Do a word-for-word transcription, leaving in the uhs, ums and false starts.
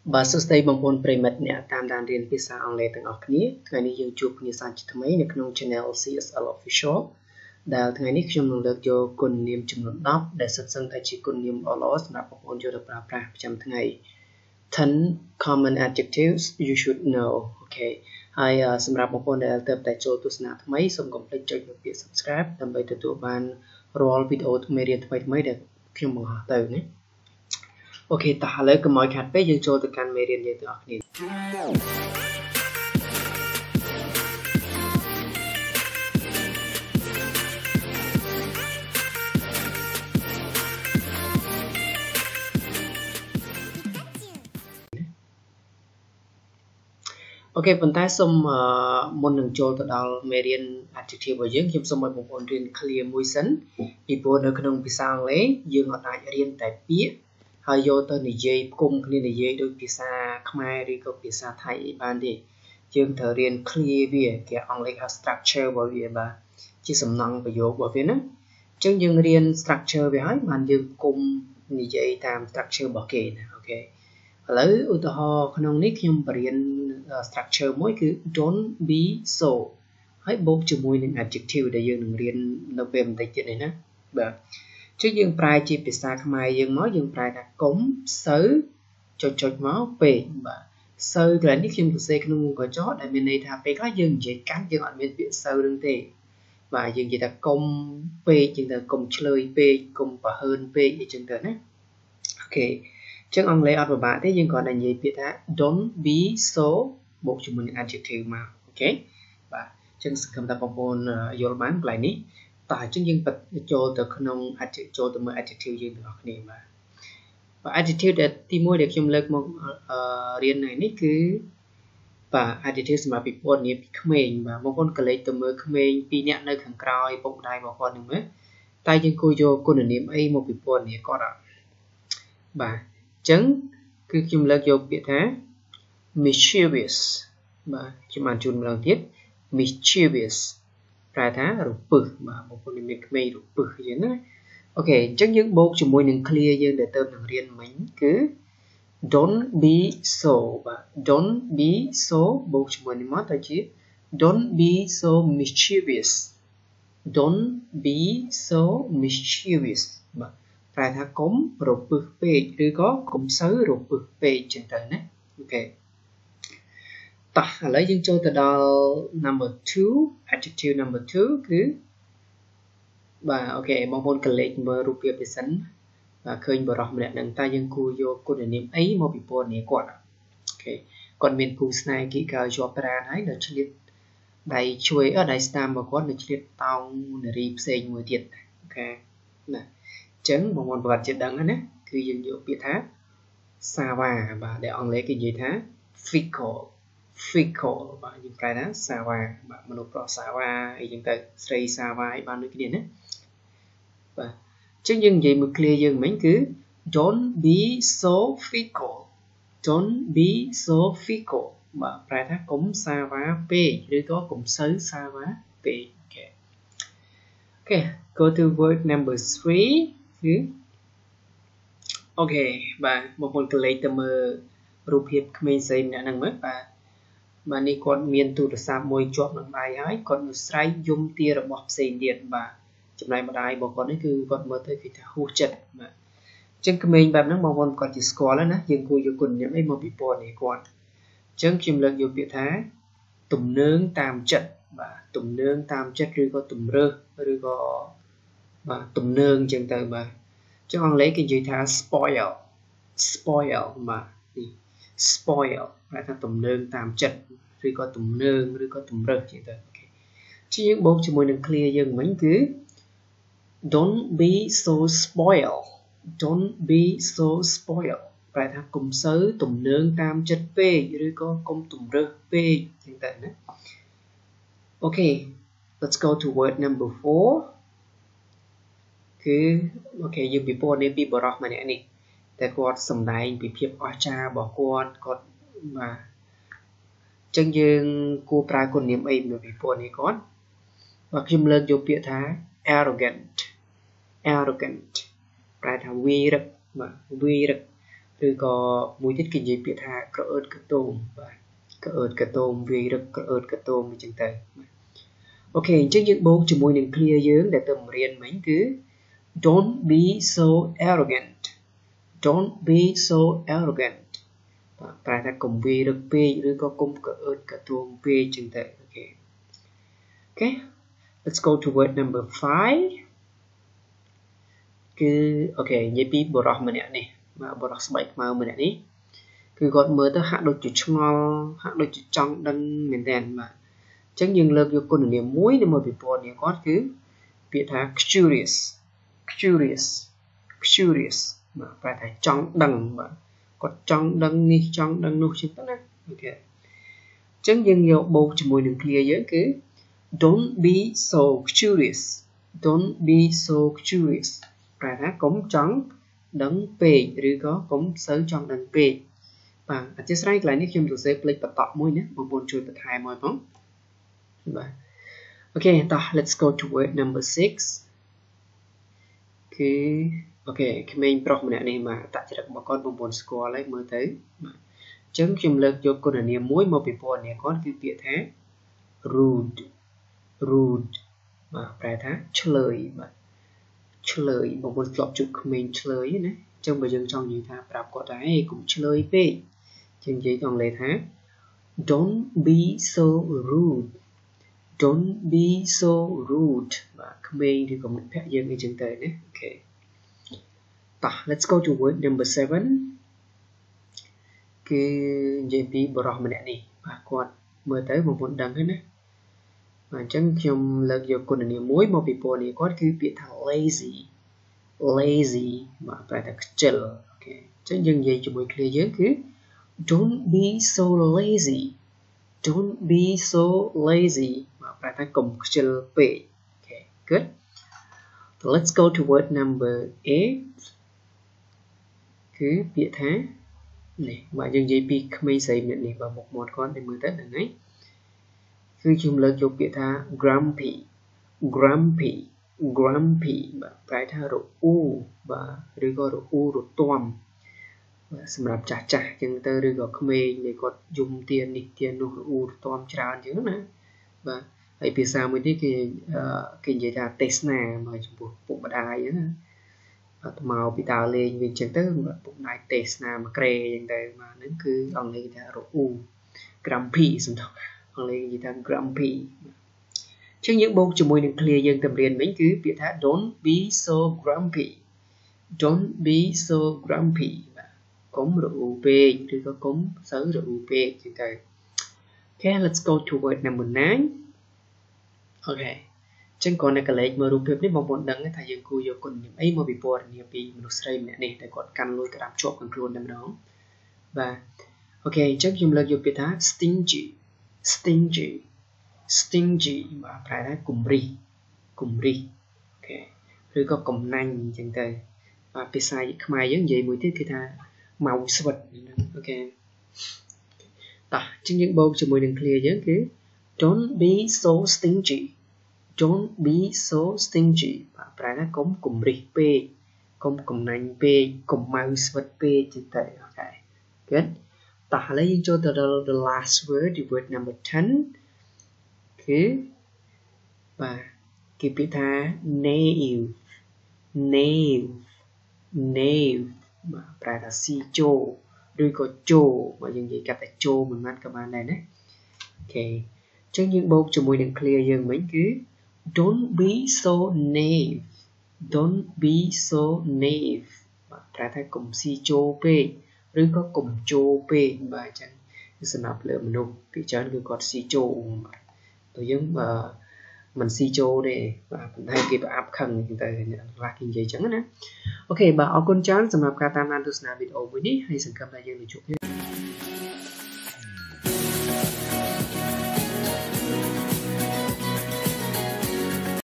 Bà sơ stay bằng bốn premet nè tam đàn riêng phía xa online tầng ọc ní ngày này dương chụp như sáng chít mấy nèក្នុង channel xê ét lờ Official ដែលថ្ងៃនេះខ្ញុំនឹងលើកយកគុណនាមចំនួន ten ដែលសិតសឹងថាជាគុណនាមល្អៗសម្រាប់បងប្អូនយកទៅប្រើប្រាស់ប្រចាំថ្ងៃ ten common adjectives you should know អូខេហើយសម្រាប់បងប្អូនដែលទើបតែចូលទស្សនាថ្មីសូមកុំភ្លេចចុចនូវពាក្យ subscribe ដើម្បីទទួលបានរាល់វីដេអូមេរៀនថ្មីៗដែលខ្ញុំបង្ហោះទៅណាអូខេតោះឥឡូវកុំឲ្យខាត់ពេកយើងចូលទៅកាន់មេរៀនយើងទាំងអស់គ្នាអូខេប៉ុន្តែសូមមុននឹងចូលទៅដល់មេរៀន adjective របស់យើងខ្ញុំសូមឲ្យបងប្អូនរៀន clear មួយសិនពីព្រោះនៅក្នុងភាសាអង់គ្លេសយើងអាចរៀនតែពាក្យហើយយកទៅនិយាយផ្គុំគ្នានិយាយដោយភាសាខ្មែរឬក៏ភាសាថៃអីបានទេយើងត្រូវរៀន clear វាគេអង់គ្លេសហៅ structure របស់វាបាទជាសំណង់ប្រយោគរបស់វាណាអញ្ចឹងយើងរៀន structure វាហើយបានយើងផ្គុំនិយាយតាម structure របស់គេណាអូខេឥឡូវឧទាហរណ៍ក្នុងនេះខ្ញុំបរៀន structure មួយគឺ don't be so ហើយបូកជាមួយនឹង adjective ដែលយើងនឹងរៀននៅពេលបន្តិចទៀតនេះណាបាទចឹងយើងប្រែជាភាសាខ្មែរយើងមកយើងប្រែថាកុំសូវចុចចុចមកពេកបាទសូវកន្លែងនេះខ្ញុំសរសេរក្នុងមុខកញ្ចក់ដែលមានន័យថាពេលខ្លះយើងនិយាយកាន់យើងអត់មានពាក្យសូវនឹងទេបាទយើងនិយាយថាកុំពេកចឹងទៅកុំឆ្លើយពេកកុំប្រហើនពេកអីចឹងទៅណាអូខេចឹងអង់គ្លេសអត់ពិបាកទេយើងគ្រាន់តែនិយាយពាក្យថា don't be so បូកជាមួយនឹង adjective មកអូខេបាទចឹងសង្ឃឹមថាបងប្អូនយល់បានកន្លែងនេះតោះអញ្ចឹងយើងចូលទៅក្នុង adjective ចូលទៅមើល adjective យើងទាំងអស់គ្នាបាទបាទ adjective ដែលទីមួយដែលខ្ញុំលើកមករៀនថ្ងៃនេះគឺបាទ adjective សម្រាប់ពីពណ៌នាមពីក្មេងបាទបងប្អូនកលេចទៅមើលក្មេងពីរនាក់នៅខាងក្រោយពុកម្ដាយរបស់គាត់នឹងមើលតែយើងគួរយកគុណនាមអីមកពីពណ៌នាមគាត់អត់បាទអញ្ចឹងគឺខ្ញុំលើកយកពាក្យថា mischievous បាទខ្ញុំបានជូនម្ដងទៀត mischievous ប្រែថារពឹសបាទបងប្អូនមានក្មេងរពឹសអញ្ចឹងណាអូខេអញ្ចឹងយើងបូកជាមួយនឹង clear យើងដែលទៅនឹងរៀនមិញគឺ don't be so បាទ don't be so បូកជាមួយនឹងមកទៅជា don't be so mischievous don't be so mischievous បាទប្រែថាកុំរពឹសពេកឬក៏កុំសូវរពឹសពេកអញ្ចឹងទៅណាអូខេតោះឥឡូវយើងចូលទៅដល់ number two adjective number two គឺបាទអូខេបងប្អូនកលេចមើលរូបភាពនេះសិនបាទឃើញបរិះម្នាក់ហ្នឹងតើយើងគួរយកគុណនាមអីមកពីពណ៌នាមគាត់អូខេគាត់មានគូស្នេហ៍គីកើជាប់ប្រាណហើយនៅឆ្លៀតដៃជួយអត់ដៃស្ដាំរបស់គាត់នៅឆ្លៀតតោងនារីផ្សេងមួយទៀតអូខេណាអញ្ចឹងបងប្អូនប្រវត្តិជាដឹងណាគឺយើងយកពាក្យថា sawa បាទដែលអង់គ្លេសគេនិយាយថា fickle fickle បាទយើងប្រែថា sawa បាទមនុស្សប្រុស sawa អីចឹងទៅស្រី sawa អីបានដូចគ្នាណាបាទអញ្ចឹងយើងនិយាយមួយ clear យើងមិញគឺ don't be so fickle don't be so fickle បាទប្រែថាកុំ sawa ពេកឬក៏កុំសូវ sawa ពេកអូខេអូខេ go to word number three គឺអូខេបាទបងប្អូនកលេចទៅមើលរូបភាពក្មេងស្រីម្នាក់ហ្នឹងមើលបាទបាទនេះគាត់មានទូរស័ព្ទមួយជាប់នឹងដៃហើយគាត់នៅស្រែកយំទារបស់ផ្សេងទៀតបាទចំណែកម្ដាយរបស់គាត់នេះគឺគាត់មើលទៅគឺថាហួសចិត្តបាទអញ្ចឹងក្មេងបែបហ្នឹងបងប្អូនគាត់ជាស្គាល់ហើយណាយើងគួរយកគុណនាមអីមកពីពណ៌នេះគាត់អញ្ចឹងខ្ញុំលើកយកពាក្យថាទំនើងតាមចិត្តបាទទំនើងតាមចិត្តឬក៏ទំរើសឬក៏បាទទំនើងអញ្ចឹងទៅបាទចឹងអង់គ្លេសគេនិយាយថា spoil spoil បាទនេះ spoil ប្រែថាទំនើងតាមចិត្តឬក៏ទំនើងឬក៏ទំរើសជាងទៅអូខេជាយើងបូកជាមួយនឹង clear យើងមិញគឺ don't be so spoil don't be so spoil ប្រែថាកុំសូវទំនើងតាមចិត្តពេកឬក៏កុំទំរើសពេកជាងទៅណាអូខេ let's go to word number four គឺអូខេយើងពីពណ៌នេះពីបរិះម្នាក់នេះតែគាត់សម្ដែងពីភាពអស្ចារ្យរបស់គាត់គាត់បាទអញ្ចឹងយើងគួរប្រើគុណនាមអីមកពីពណ៌នេះគាត់បាទខ្ញុំលើកយកពាក្យថា arrogant arrogant ប្រែថាវីរឹកបាទវីរឹក rồi có mùi tiết kinh dị biệt hạ cỡ ớt cỡ tôm cỡ ớt cỡ tôm vì rất cỡ ớt cỡ tôm chẳng tới ok trước những bố cho mùi nâng clear dưỡng để tầm riêng mấy thứ don't be so arrogant don't be so arrogant tại ta cùng vì rất p rồi có cùng cỡ ớt cỡ tôm p chẳng tới ok ok let's go to word number five cứ ok nhé pi bộ rọc mình này mà bộ rọc bảy màu mình này cứ gọi mới tới hạ đôi chữ ngon hạ đôi chữ trong đăng miền đèn mà chẳng những lực vô con niệm muối để mà bị bỏ niệm có cứ biệt là curious curious curious mà phải thấy trong đăng mà có trong đăng ni trong đăng nô chính đó ok chẳng những nhiều bộ chỉ mùi đừng clear giới cứ don't be so curious don't be so curious phải thấy cống trắng đấng pឬក៏កុំសូវចង់ដឹងពេកបាទអធិស្ឋានកន្លែងនេះខ្ញុំសរសេរផ្លេចបតក់មួយណាបងប្អូនជួយបន្ថែមមកផងបាទអូខេតោះ let's go to word number six គឺអូខេក្មេងប្រុសម្នាក់នេះបាទអត្តចរិតរបស់គាត់បងប្អូនស្គាល់ហើយមើលទៅបាទអញ្ចឹងខ្ញុំលើកយកគុណនាមមួយមកពីពណ៌នាគាត់គឺពាក្យថា rude rude បាទប្រែថាឆ្លើយបាទឆ្លើយបងប្អូនធ្លាប់ជួបក្មេងឆ្លើយណាអញ្ចឹងបើយើងចង់និយាយថាប្រាប់គាត់ថាហេកុំឆ្លើយពេកយើងនិយាយអង់គ្លេសថា don't be so rude don't be so rude បាទក្មេងឬក៏មិត្តភក្តិយើងអីចឹងទៅណាអូខេតោះ let's go to word number seven គឺនិយាយពីបរិសម្នាក់នេះបាទគាត់មើលទៅបងប្អូនដឹងហើយណាអញ្ចឹងខ្ញុំលើកយកគុណនាមមួយមកពីពណ៌នាគាត់គឺពាក្យថា lazy lazy បាទប្រែថាខ្ជិលអូខេអញ្ចឹងយើងនិយាយជាមួយគ្នាយើងគឺ don't be so lazy don't be so lazy បាទប្រែថាកុំខ្ជិលពេកអូខេ good so let's go to word number eight គឺពាក្យថានេះបាទយើងនិយាយពីក្មេងស្រីម្នាក់នេះបាទមុខមាត់គាត់ទៅមើលទៅហ្នឹងហើយគឺខ្ញុំលើកយកពាក្យថា grumpy grumpy grumpy បាទប្រែថារអ៊ូបាទឬក៏រអ៊ូរទាំបាទសម្រាប់ចាស់ចាស់អញ្ចឹងទៅឬក៏ក្មេងដែលគាត់យំទៀននេះទៀននោះរអ៊ូរទាំច្រើនអញ្ចឹងណាបាទហើយភាសាមួយទៀតគេគេនិយាយថាទេសនាមកចំពោះពុកម្ដាយណាអត់មកពីដើរលេងវិញអញ្ចឹងទៅពុកម្ដាយទេសនាមកក្រេអញ្ចឹងទៅបាទហ្នឹងគឺអង់គ្លេសថារអ៊ូ grumpy សំដៅអង់គ្លេសនិយាយថា grumpy អញ្ចឹងយើងបូកជាមួយនឹង clear យើងទៅរៀនវិញគឺពាក្យថា don't be so grumpy don't be so grumpy បាទកុំរអ៊ូពេកឬក៏កុំសូវរអ៊ូពេកចឹងទៅ Okay let's go to word number nine អូខេអញ្ចឹងគាត់នៅកលេចមើលរូបភាពនេះបងប្អូនដឹងថាយើងគួរយកគុណនាមអីមកពីពណ៌នាមពីមនុស្សស្រីម្នាក់នេះដែលគាត់កាន់លុយក្តាប់ជាប់ក្នុងខ្លួនតែម្ដងបាទអូខេអញ្ចឹងខ្ញុំលើកយកពាក្យថា stingy stingy stingy បាទប្រែថាគំរិះគំរិះអូខេឬក៏កំណាញ់អញ្ចឹងទៅបាទភាសាខ្មែរយើងនិយាយមួយទៀតគឺថាម៉ៅស្វិតអូខេតោះអញ្ចឹងយើងបូកជាមួយនឹង clear យើងគឺ don't be so stingy don't be so stingy បាទប្រែថាកុំគំរិះពេកកុំកំណាញ់ពេកកុំម៉ៅស្វិតពេកអញ្ចឹងទៅអូខេ good តោះឥឡូវយើងចូលទៅដល់ the last word the word number ten គឺបាទគេពាក្យថា naive naive naive បាទប្រែថាស៊ីជោឬក៏ជោបាទយើងនិយាយកាត់តែជោមិនមែនក៏បានដែរណាអូខេអញ្ចឹងយើងបូកជាមួយនឹង clear យើងវិញគឺ don't be so naive don't be so naive បាទប្រែថាកុំស៊ីជោពេកឬក៏កុំជោពេកបាទអញ្ចឹងគឺសម្រាប់លើមនុស្សពីច្រើនគឺគាត់ស៊ីជោបាទទៅយើងមិនស៊ីជោទេបាទប៉ុន្តែគេប្រអាប់ខឹងទៅអ្នកខ្លះគេនិយាយអញ្ចឹងណាអូខេបាទអរគុណច្រើនសម្រាប់ការតាមដានទស្សនាវីដេអូមួយនេះហើយសង្ឃឹមថាយើងនឹងជួបគ្នា